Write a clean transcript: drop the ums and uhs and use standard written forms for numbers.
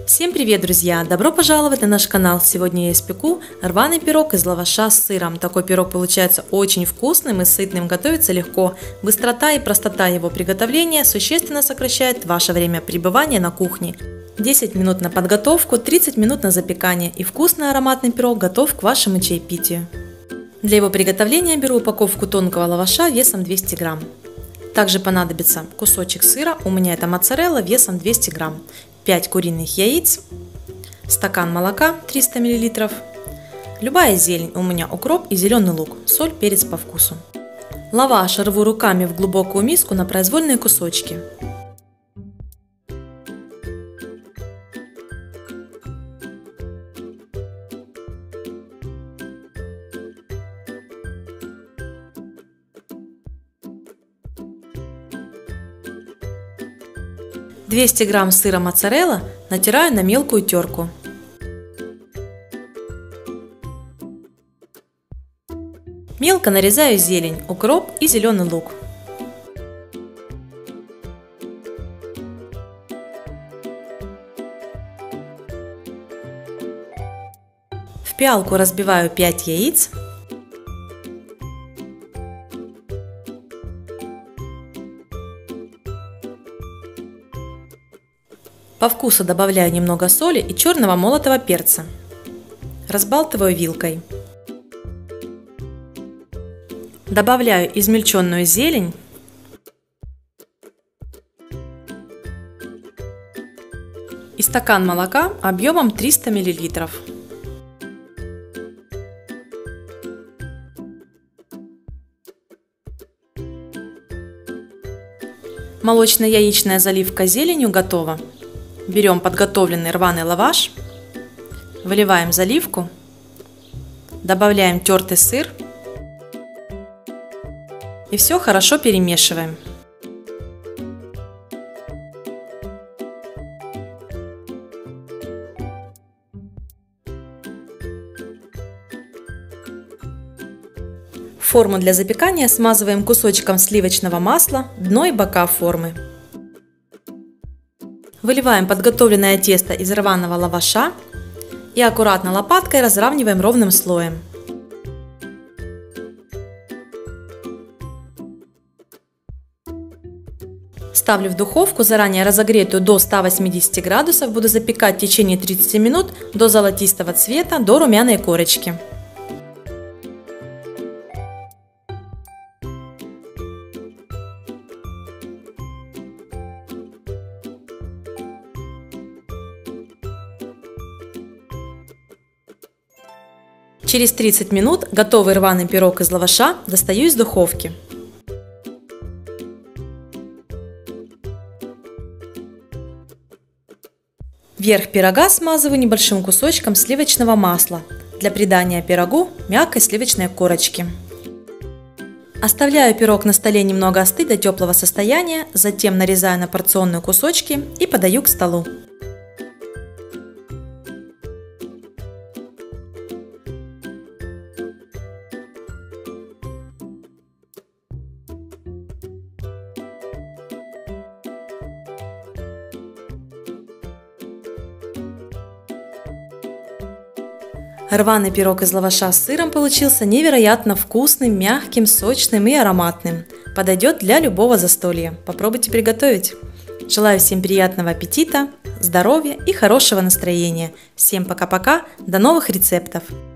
Всем привет, друзья! Добро пожаловать на наш канал! Сегодня я испеку рваный пирог из лаваша с сыром. Такой пирог получается очень вкусным и сытным, готовится легко. Быстрота и простота его приготовления существенно сокращает ваше время пребывания на кухне. 10 минут на подготовку, 30 минут на запекание, и вкусный ароматный пирог готов к вашему чаепитию. Для его приготовления беру упаковку тонкого лаваша весом 200 грамм. Также понадобится кусочек сыра, у меня это моцарелла весом 200 грамм. 5 куриных яиц, стакан молока 300 мл, любая зелень, у меня укроп и зеленый лук, соль, перец по вкусу. Лаваш рву руками в глубокую миску на произвольные кусочки. – 200 грамм сыра моцарелла натираю на мелкую терку. Мелко нарезаю зелень, укроп и зеленый лук. В пиалку разбиваю 5 яиц. По вкусу добавляю немного соли и черного молотого перца. Разбалтываю вилкой. Добавляю измельченную зелень. И стакан молока объемом 300 мл. Молочно-яичная заливка зеленью готова. Берем подготовленный рваный лаваш, выливаем заливку, добавляем тертый сыр и все хорошо перемешиваем. Форму для запекания смазываем кусочком сливочного масла, дно и бока формы. Выливаем подготовленное тесто из рваного лаваша и аккуратно лопаткой разравниваем ровным слоем. Ставлю в духовку, заранее разогретую до 180 градусов, буду запекать в течение 30 минут до золотистого цвета, до румяной корочки. Через 30 минут готовый рваный пирог из лаваша достаю из духовки. Верх пирога смазываю небольшим кусочком сливочного масла для придания пирогу мягкой сливочной корочки. Оставляю пирог на столе немного остыть до теплого состояния, затем нарезаю на порционные кусочки и подаю к столу. Рваный пирог из лаваша с сыром получился невероятно вкусным, мягким, сочным и ароматным. Подойдет для любого застолья. Попробуйте приготовить. Желаю всем приятного аппетита, здоровья и хорошего настроения. Всем пока-пока, до новых рецептов!